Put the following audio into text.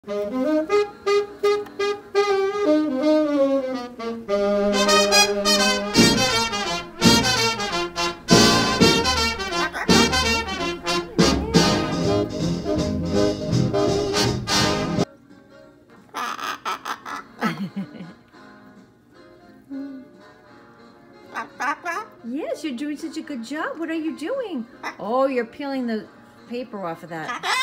Yes, you're doing such a good job. What are you doing? Oh, you're peeling the paper off of that.